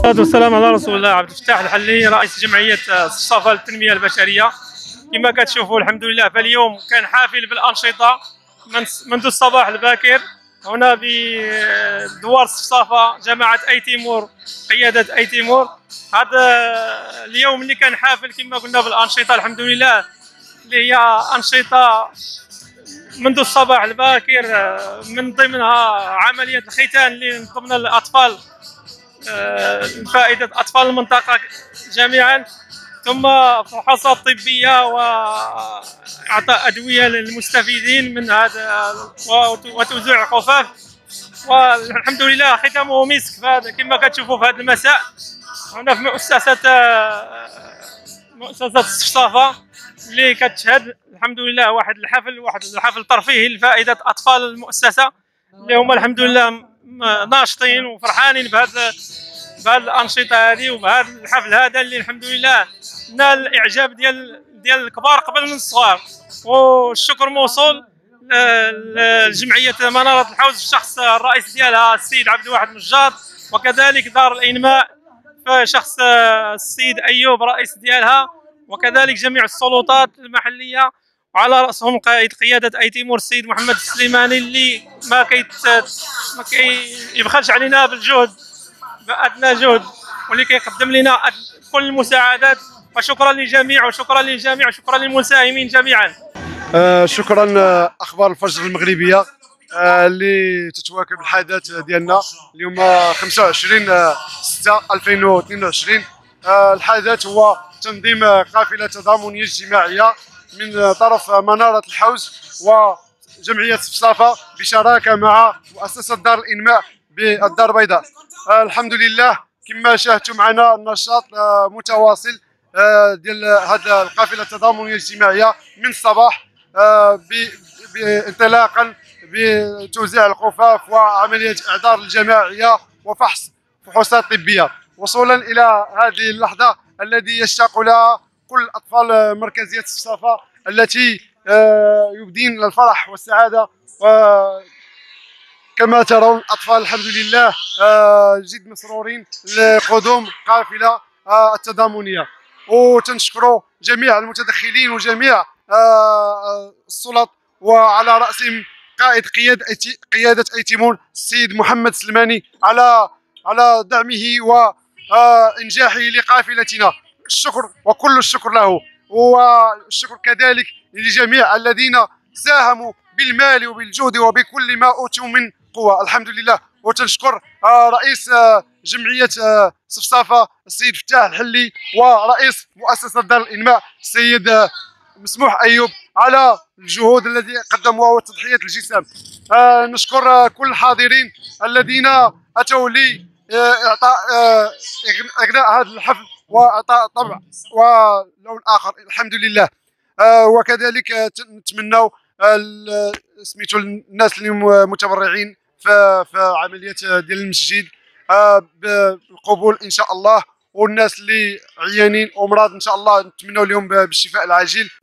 والصلاة والسلام على رسول الله. عبد الفتاح الحلي، رئيس جمعية الصفا للتنمية البشرية. كما كتشوفوا الحمد لله، فاليوم كان حافل بالأنشطة منذ الصباح الباكر هنا بدوار الصفا، جماعة أي تيمور، قيادة أي تيمور. هذا اليوم اللي كان حافل كما قلنا بالأنشطة الحمد لله، اللي هي أنشطة منذ الصباح الباكر، من ضمنها عملية الختان اللي من ضمن الأطفال، فائدة أطفال المنطقة جميعا، ثم فحوصات طبية وإعطاء أدوية للمستفيدين من هذا وتوزيع خفاف. والحمد لله ختامه مسك كما كتشوفوا في هذا المساء هنا في مؤسسة الصفا، اللي كتشهد الحمد لله واحد الحفل ترفيهي لفائدة أطفال المؤسسة، اللي هما الحمد لله ناشطين وفرحانين بهذا الأنشطة هذه وبهذا الحفل هذا، اللي الحمد لله نال الإعجاب ديال الكبار قبل من الصغار. والشكر موصول لجمعية منارة الحوز في شخص الرئيس ديالها السيد عبد الواحد نجار، وكذلك دار الإنماء في شخص السيد أيوب رئيس ديالها، وكذلك جميع السلطات المحلية، وعلى رأسهم قيادة أي تيمور السيد محمد السليماني، اللي ما كيبخلش علينا بالجهد بأدنى جهد، واللي كيقدم لنا كل المساعدات. وشكرا للجميع وشكرا للجميع وشكرا للمساهمين جميعا. شكرا. اخبار الفجر المغربيه اللي تتواكب الحدث ديالنا اليوم 25/6/2022. الحدث هو تنظيم قافله تضامنيه اجتماعيه من طرف مناره الحوز وجمعيه صفصافه بشراكه مع مؤسسه دار الانماء بالدار البيضاء. الحمد لله كما شاهدتم معنا النشاط متواصل ديال هذه القافله التضامنيه الاجتماعيه من الصباح، انطلاقا بتوزيع الخفاف وعمليه اعذار الجماعيه وفحص فحوصات طبيه، وصولا الى هذه اللحظه الذي يشتاق لها كل اطفال مركزيه الصفا، التي يبدين الفرح والسعاده. كما ترون الاطفال الحمد لله جد مسرورين لقدوم قافله التضامنيه، وتنشكروا جميع المتدخلين وجميع السلط، وعلى راسهم قائد قياده اي تيمور السيد محمد السلماني على دعمه وانجاحه لقافلتنا. الشكر وكل الشكر له، والشكر كذلك لجميع الذين ساهموا بالمال وبالجهد وبكل ما اوتوا من قوه الحمد لله. وتنشكر رئيس جمعيه صفصافه السيد فتاح الحلي، ورئيس مؤسسه دار الانماء السيد مسموح ايوب على الجهود التي قدموها وتضحيه الجسام. نشكر كل الحاضرين الذين اتوا لي اعطاء اغناء هذا الحفل واعطاء طبع ولون اخر الحمد لله. وكذلك نتمنوا سميتو الناس اللي متبرعين في عمليه ديال المسجد بالقبول ان شاء الله، والناس اللي عيانين ومرض ان شاء الله نتمنوا لهم بالشفاء العاجل.